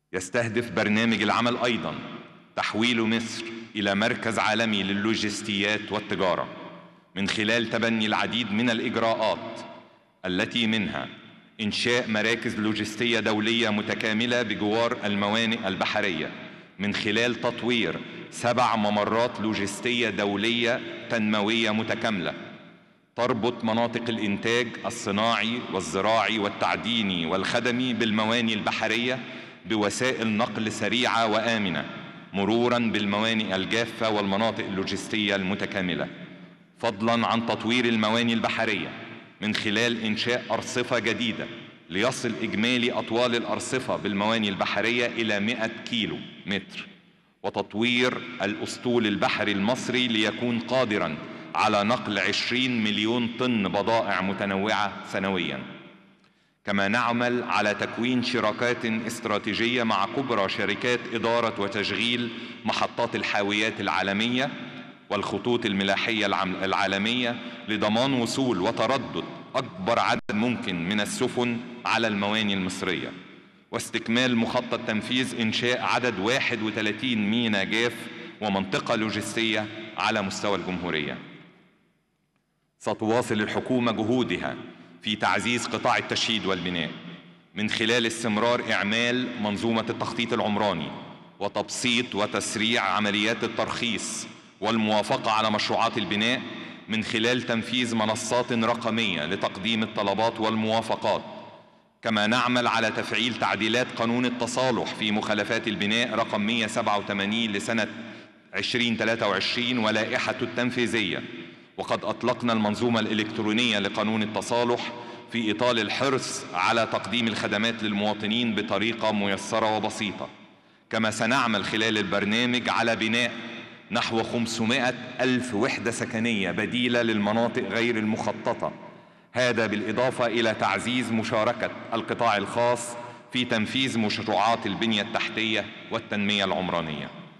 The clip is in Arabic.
يستهدف برنامج العمل أيضا تحويل مصر إلى مركز عالمي للوجستيات والتجارة من خلال تبني العديد من الإجراءات، التي منها إنشاء مراكز لوجستية دولية متكاملة بجوار الموانئ البحرية من خلال تطوير 7 ممرات لوجستية دولية تنموية متكاملة تربط مناطق الإنتاج الصناعي والزراعي والتعديني والخدمي بالموانئ البحرية بوسائل نقل سريعة وآمنة، مروراً بالموانئ الجافة والمناطق اللوجستية المتكاملة، فضلاً عن تطوير الموانئ البحرية من خلال إنشاء أرصفة جديدة ليصل إجمالي أطوال الأرصفة بالموانئ البحرية إلى 100 كيلو متر، وتطوير الأسطول البحري المصري ليكون قادراً على نقل 20 مليون طن بضائع متنوعة سنوياً. كما نعمل على تكوين شراكات استراتيجية مع كبرى شركات إدارة وتشغيل محطات الحاويات العالمية والخطوط الملاحية العالمية لضمان وصول وتردد أكبر عدد ممكن من السفن على الموانئ المصرية، واستكمال مخطط تنفيذ إنشاء عدد 31 ميناء جاف ومنطقة لوجستية على مستوى الجمهورية. ستواصل الحكومة جهودها في تعزيز قطاع التشييد والبناء من خلال استمرار إعمال منظومة التخطيط العمراني وتبسيط وتسريع عمليات الترخيص والموافقة على مشروعات البناء من خلال تنفيذ منصات رقمية لتقديم الطلبات والموافقات. كما نعمل على تفعيل تعديلات قانون التصالح في مخالفات البناء رقم 187 لسنة 2023 ولائحته التنفيذية، وقد أطلقنا المنظومة الإلكترونية لقانون التصالح في إطار الحرص على تقديم الخدمات للمواطنين بطريقة ميسرة وبسيطة. كما سنعمل خلال البرنامج على بناء نحو 500 ألف وحدة سكنية بديلة للمناطق غير المخططة، هذا بالإضافة إلى تعزيز مشاركة القطاع الخاص في تنفيذ مشروعات البنية التحتية والتنمية العمرانية.